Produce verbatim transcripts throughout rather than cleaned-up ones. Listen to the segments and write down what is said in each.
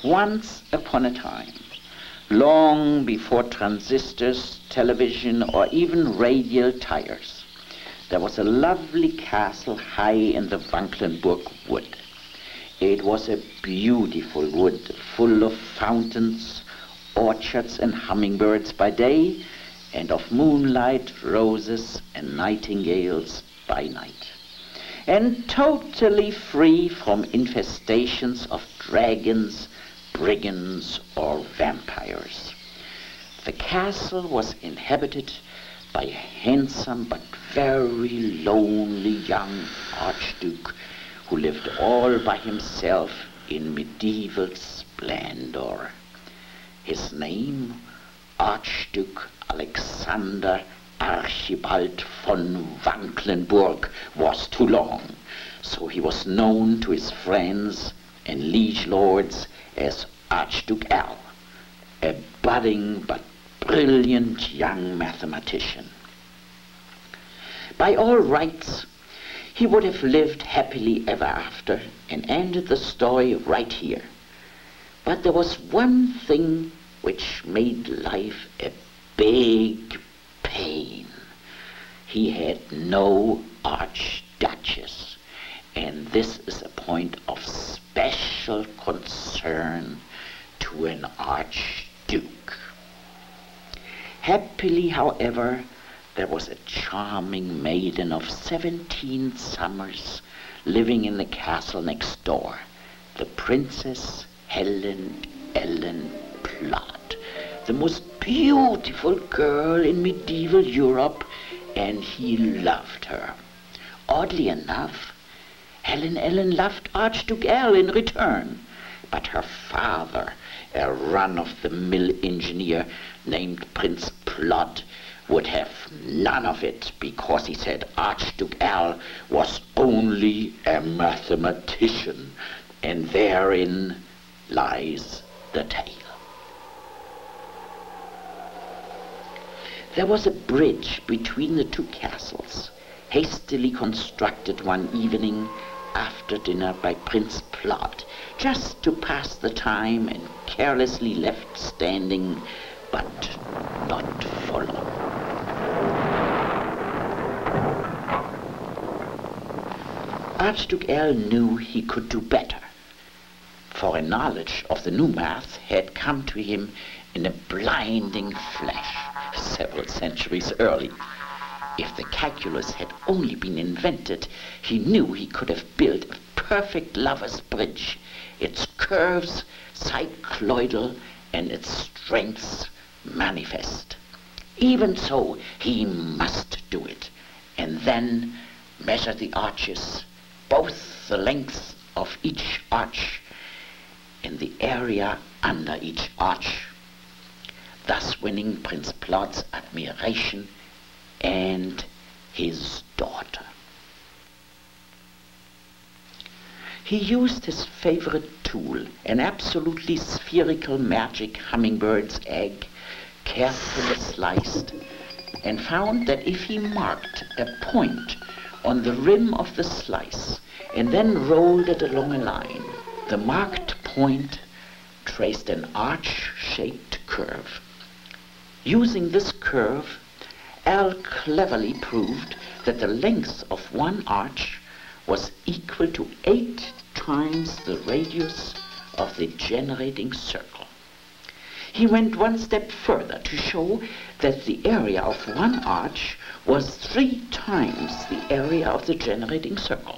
Once upon a time, long before transistors, television, or even radial tires, there was a lovely castle high in the Wanklenburg wood. It was a beautiful wood, full of fountains, orchards, and hummingbirds by day, and of moonlight, roses, and nightingales by night, and totally free from infestations of dragons, brigands, or vampires. The castle was inhabited by a handsome but very lonely young archduke who lived all by himself in medieval splendor. His name, Archduke Alexander Archibald von Wanklenburg, was too long, so he was known to his friends and liege lords as Archduke Al, a budding but brilliant young mathematician. By all rights, he would have lived happily ever after and ended the story right here. But there was one thing which made life a big pain. He had no archduchess, and this is a point of special concern to an archduke. Happily, however, there was a charming maiden of seventeen summers living in the castle next door, the Princess Helen Ellen Plot, the most beautiful girl in medieval Europe, and he loved her. Oddly enough, Helen Ellen loved Archduke Al in return, but her father, a run-of-the-mill engineer named Prince Plot, would have none of it, because he said Archduke Al was only a mathematician, and therein lies the tale. There was a bridge between the two castles, hastily constructed one evening after dinner by Prince Plot, just to pass the time, and carelessly left standing, but not for long. Archduke Al knew he could do better, for a knowledge of the new math had come to him in a blinding flash several centuries early. If the calculus had only been invented, he knew he could have built a perfect lover's bridge, its curves cycloidal and its strengths manifest. Even so, he must do it, and then measure the arches, both the length of each arch and the area under each arch, thus winning Prince Plot's admiration and his daughter. He used his favorite tool, an absolutely spherical magic hummingbird's egg, carefully sliced, and found that if he marked a point on the rim of the slice and then rolled it along a line, the marked point traced an arch-shaped curve. Using this curve, Al cleverly proved that the length of one arch was equal to eight times the radius of the generating circle. He went one step further to show that the area of one arch was three times the area of the generating circle.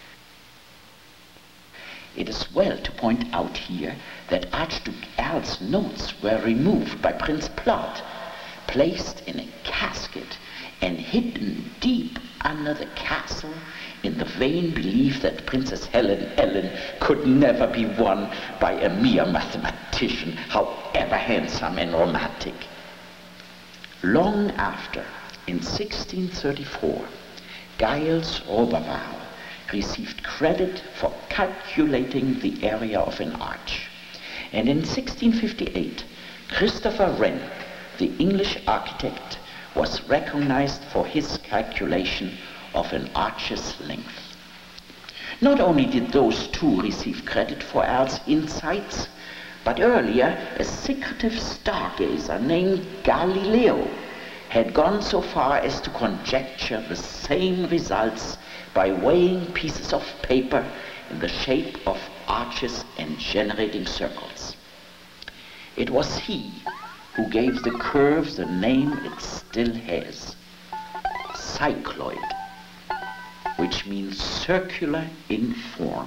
It is well to point out here that Archduke Al's notes were removed by Prince Plot, placed in a casket, and hidden deep under the castle in the vain belief that Princess Helen Ellen could never be won by a mere mathematician, however handsome and romantic. Long after, in sixteen thirty-four, Giles Roberval received credit for calculating the area of an arch. And in sixteen fifty-eight, Christopher Wren, the English architect, was recognized for his calculation of an arch's length. Not only did those two receive credit for Al's insights, But earlier, a secretive stargazer named Galileo had gone so far as to conjecture the same results by weighing pieces of paper in the shape of arches and generating circles. It was he who gave the curve the name it still has, cycloid, which means circular in form.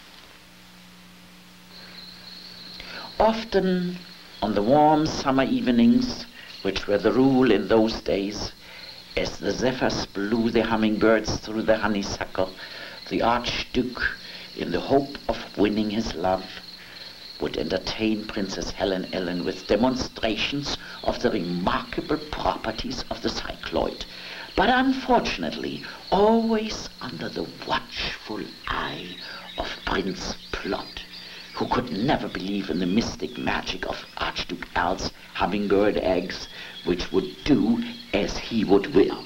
Often on the warm summer evenings, which were the rule in those days, as the zephyrs blew the hummingbirds through the honeysuckle, the Archduke, in the hope of winning his love, would entertain Princess Helen Ellen with demonstrations of the remarkable properties of the cycloid, but unfortunately always under the watchful eye of Prince Plot, who could never believe in the mystic magic of Archduke Al's hummingbird eggs, which would do as he would will.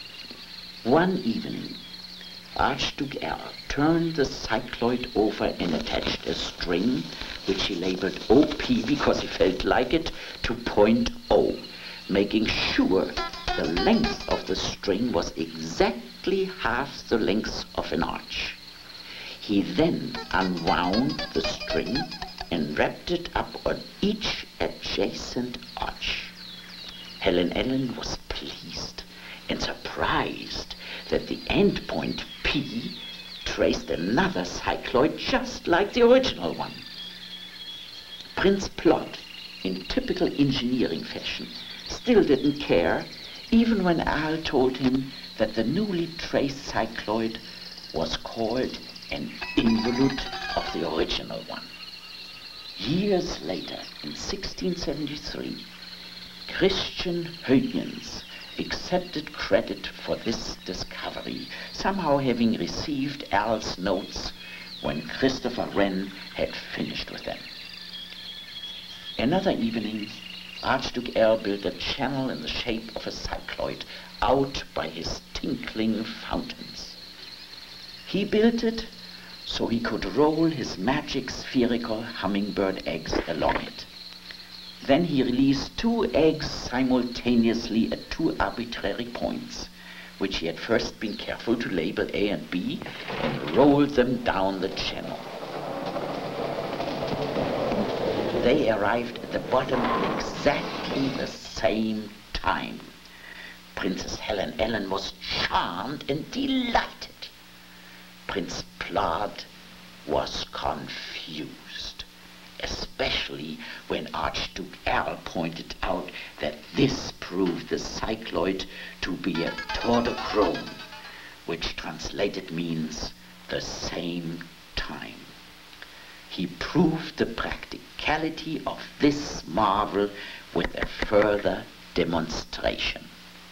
One evening, Archduke Al turned the cycloid over and attached a string, which he labeled O P because he felt like it, to point O, making sure the length of the string was exactly half the length of an arch. He then unwound the string and wrapped it up on each adjacent arch. Helen Ellen was pleased and surprised that the end point P traced another cycloid just like the original one. Prince Plot, in typical engineering fashion, still didn't care, even when Al told him that the newly traced cycloid was called an involute of the original one. Years later, in sixteen seventy-three, Christian Huygens accepted credit for this discovery, somehow having received Al's notes when Christopher Wren had finished with them. Another evening, Archduke Al built a channel in the shape of a cycloid out by his tinkling fountains. He built it so he could roll his magic spherical hummingbird eggs along it. Then he released two eggs simultaneously at two arbitrary points, which he had first been careful to label A and B, and rolled them down the channel. They arrived at the bottom at exactly the same time. Princess Helen Ellen was charmed and delighted. Prince Plot was confused, especially when Archduke Al pointed out that this proved the cycloid to be a tordochrone, which translated means the same time. He proved the practicality of this marvel with a further demonstration.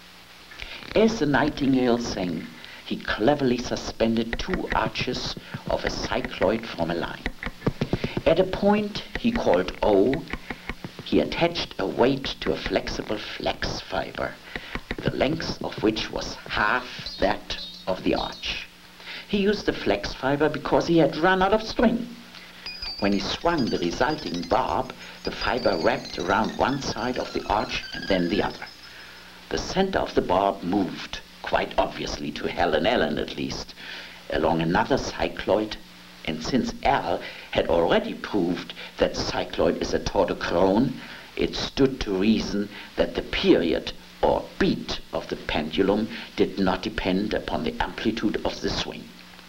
As the nightingale sang, he cleverly suspended two arches of a cycloid from a line. At a point he called O, he attached a weight to a flexible flax fiber, the length of which was half that of the arch. He used the flax fiber because he had run out of string. When he swung the resulting barb, the fiber wrapped around one side of the arch and then the other. The center of the barb moved, quite obviously to Helen Ellen at least, along another cycloid, and since Al had already proved that cycloid is a tordochrone, it stood to reason that the period or beat of the pendulum did not depend upon the amplitude of the swing.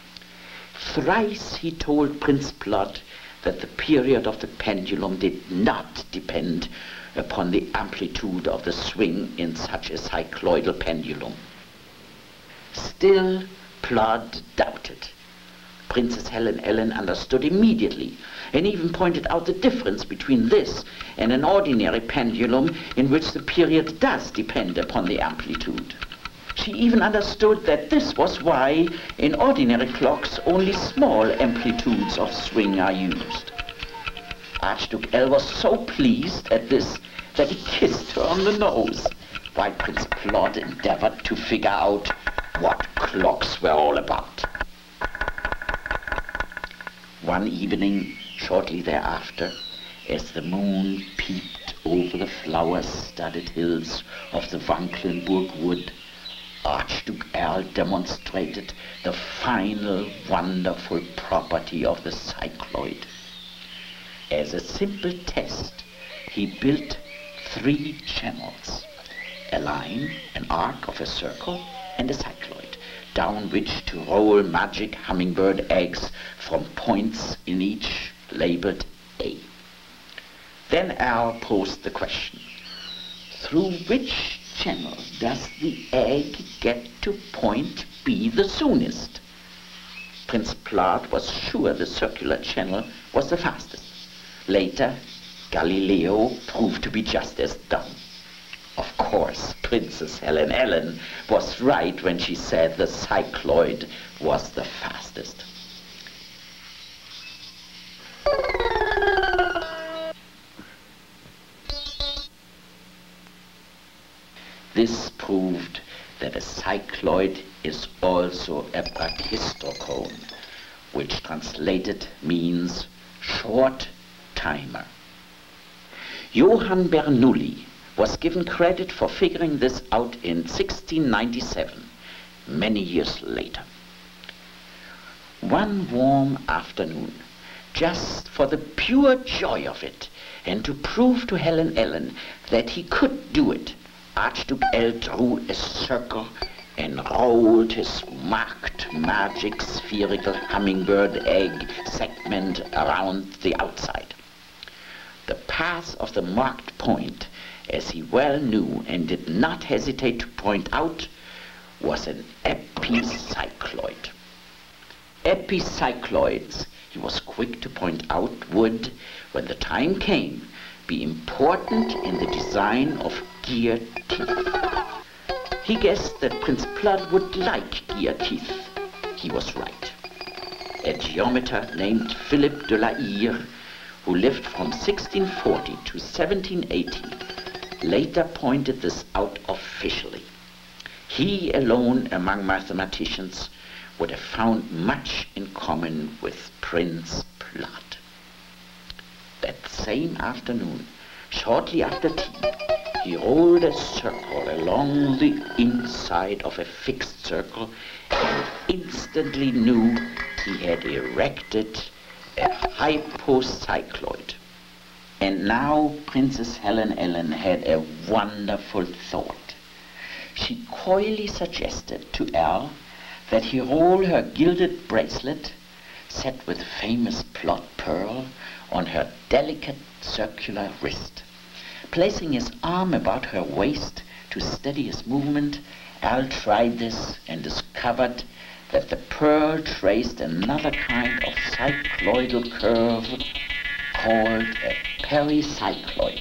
Thrice he told Prince Plot that the period of the pendulum did not depend upon the amplitude of the swing in such a cycloidal pendulum. Still, Plot doubted. Princess Helen Ellen understood immediately and even pointed out the difference between this and an ordinary pendulum in which the period does depend upon the amplitude. She even understood that this was why in ordinary clocks only small amplitudes of swing are used. Archduke Al was so pleased at this that he kissed her on the nose, while Prince Plot endeavored to figure out what clocks were all about. One evening, shortly thereafter, as the moon peeped over the flower-studded hills of the Wanklenburg wood, Archduke Earl demonstrated the final wonderful property of the cycloid. As a simple test, he built three channels: a line, an arc of a circle, and a cycloid, down which to roll magic hummingbird eggs from points in each labeled A. Then Earl posed the question: through which channel does the egg get to point B the soonest? Prince Plard was sure the circular channel was the fastest. Later, Galileo proved to be just as dumb. Of course, Princess Helen Ellen was right when she said the cycloid was the fastest. This proved that a cycloid is also a brachistocone, which translated means short timer. Johann Bernoulli was given credit for figuring this out in sixteen ninety-seven, many years later. One warm afternoon, just for the pure joy of it, and to prove to Helen Ellen that he could do it, Archduke L drew a circle and rolled his marked magic spherical hummingbird egg segment around the outside. The path of the marked point, as he well knew and did not hesitate to point out, was an epicycloid. Epicycloids, he was quick to point out, would, when the time came, be important in the design of gear teeth. He guessed that Prince Plard would like gear teeth. He was right. A geometer named Philippe de la Hire, who lived from sixteen forty to seventeen eighty, later pointed this out officially. He alone among mathematicians would have found much in common with Prince Plard. That same afternoon, shortly after tea, he rolled a circle along the inside of a fixed circle and instantly knew he had erected a hypocycloid. And now Princess Helen Ellen had a wonderful thought. She coyly suggested to Earl that he roll her gilded bracelet, set with famous plot pearl, on her delicate circular wrist. Placing his arm about her waist to steady his movement, Earl tried this and discovered that the pearl traced another kind of cycloidal curve called a pericycloid.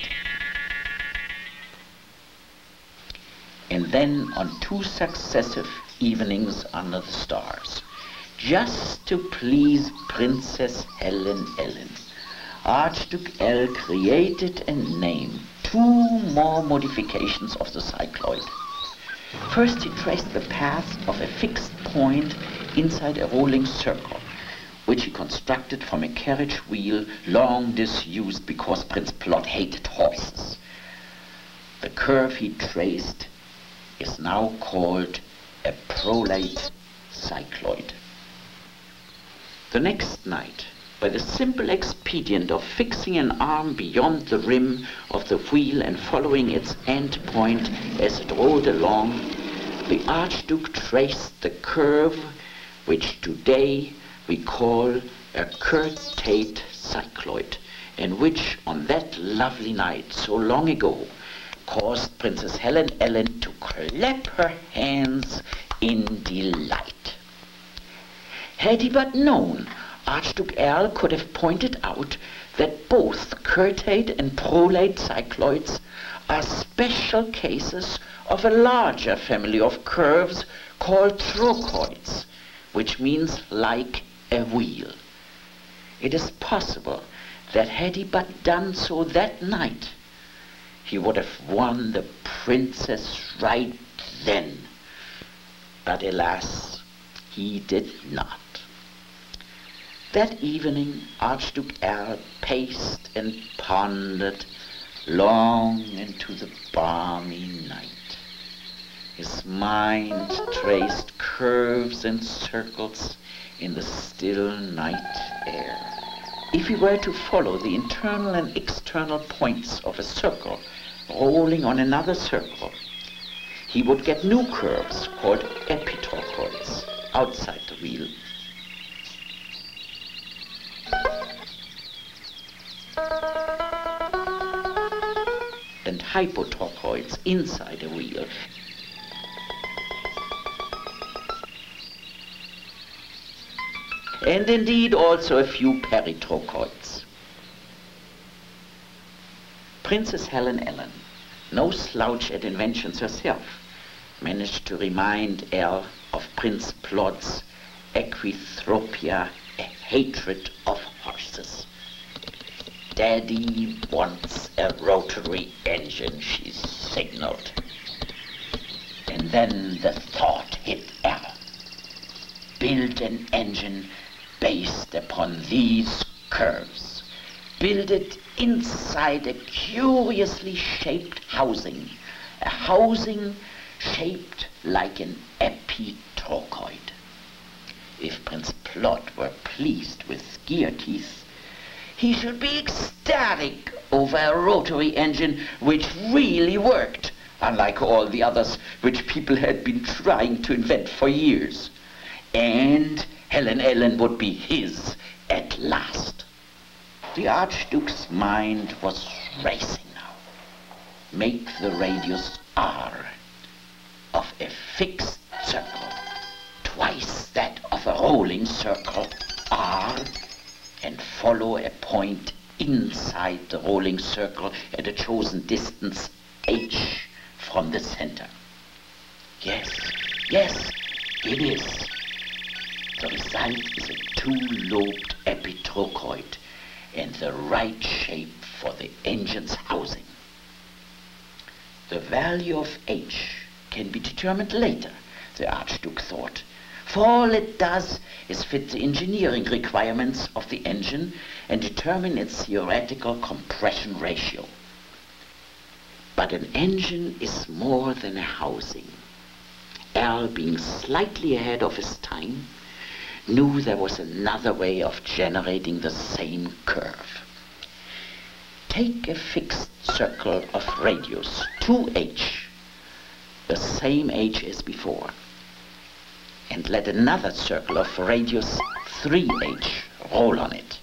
And then on two successive evenings under the stars, just to please Princess Helen Ellen, Archduke L created and named two more modifications of the cycloid. First, he traced the path of a fixed point inside a rolling circle, which he constructed from a carriage wheel long disused because Prince Plard hated horses. The curve he traced is now called a prolate cycloid. The next night, by the simple expedient of fixing an arm beyond the rim of the wheel and following its end point as it rolled along, the Archduke traced the curve which today we call a curtate cycloid, and which on that lovely night so long ago caused Princess Helen Ellen to clap her hands in delight. Had he but known, Archduke Earl could have pointed out that both curtate and prolate cycloids are special cases of a larger family of curves called trochoids, which means like a wheel. It is possible that had he but done so that night, he would have won the princess right then. But alas, he did not. That evening, Archduke Erl paced and pondered long into the balmy night. His mind traced curves and circles in the still night air. If he were to follow the internal and external points of a circle rolling on another circle, he would get new curves called epitrochoids outside the wheel. And hypotrochoids inside a wheel. And indeed also a few peritrochoids. Princess Helen Ellen, no slouch at inventions herself, managed to remind Erl of Prince Plod's equithropia, a hatred of horses. "Daddy wants a rotary engine," she signaled. And then the thought hit Erl. Build an engine based upon these curves. Build it inside a curiously shaped housing, a housing shaped like an epitrochoid. If Prince Plod were pleased with gear teeth, he should be ecstatic over a rotary engine which really worked, unlike all the others which people had been trying to invent for years. And Helen Ellen would be his at last. The Archduke's mind was racing now. Make the radius R of a fixed circle twice that of a rolling circle R, and follow a point inside the rolling circle at a chosen distance H from the center. Yes, yes, it is. The result is a two-lobed epitrochoid and the right shape for the engine's housing. The value of H can be determined later, the Archduke thought, for all it does is fit the engineering requirements of the engine and determine its theoretical compression ratio. But an engine is more than a housing. Erl, being slightly ahead of his time, knew there was another way of generating the same curve. Take a fixed circle of radius two H, the same H as before, and let another circle of radius three H roll on it.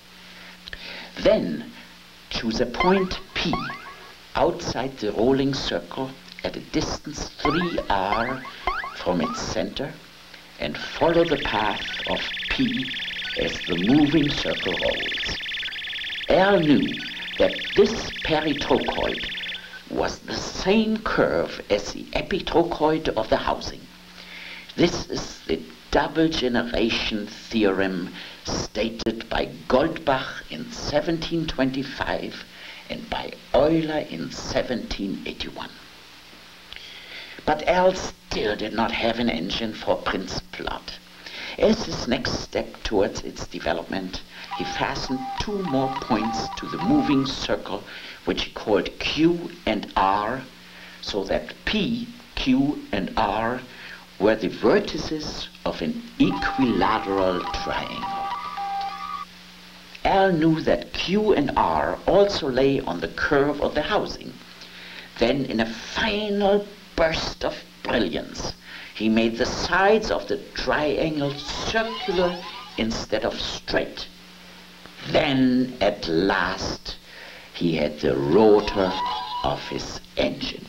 Then choose a point P outside the rolling circle at a distance three R from its center, and follow the path of P as the moving circle rolls. Erl knew that this peritrochoid was the same curve as the epitrochoid of the housing. This is the double generation theorem stated by Goldbach in seventeen twenty-five and by Euler in seventeen eighty-one. But Erl still did not have an engine for Prince Plod. As his next step towards its development, he fastened two more points to the moving circle, which he called Q and R, so that P, Q, and R were the vertices of an equilateral triangle. Erl knew that Q and R also lay on the curve of the housing. Then, in a final burst of brilliance, he made the sides of the triangle circular instead of straight. Then, at last, he had the rotor of his engine.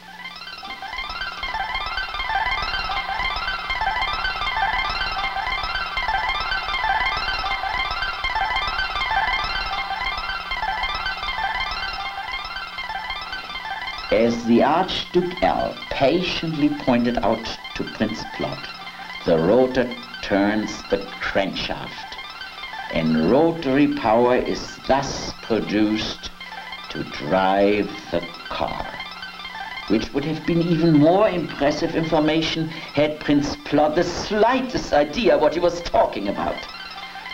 As the Archduke Erl patiently pointed out to Prince Plod, the rotor turns the crankshaft, and rotary power is thus produced to drive the car, which would have been even more impressive information had Prince Plod the slightest idea what he was talking about.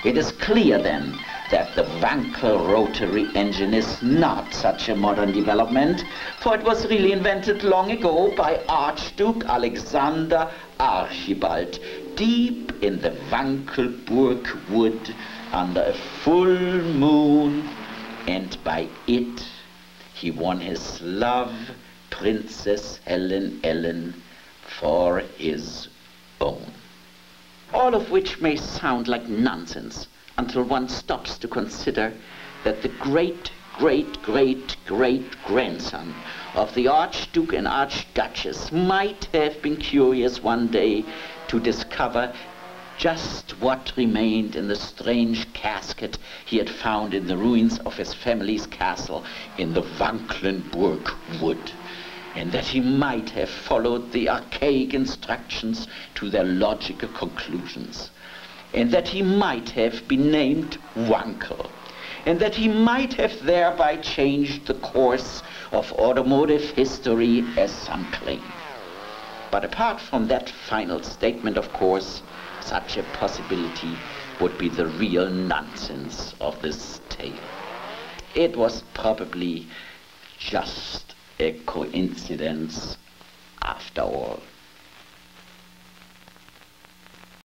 It is clear then that the Wankel rotary engine is not such a modern development, for it was really invented long ago by Archduke Alexander Archibald, deep in the Wanklenburg wood under a full moon, and by it he won his love, Princess Helen Ellen, for his own. All of which may sound like nonsense until one stops to consider that the great, great, great, great grandson of the Archduke and Archduchess might have been curious one day to discover just what remained in the strange casket he had found in the ruins of his family's castle in the Wanklenburg wood, and that he might have followed the archaic instructions to their logical conclusions, and that he might have been named Wankel, and that he might have thereby changed the course of automotive history, as some claim. But apart from that final statement, of course, such a possibility would be the real nonsense of this tale. It was probably just a coincidence after all.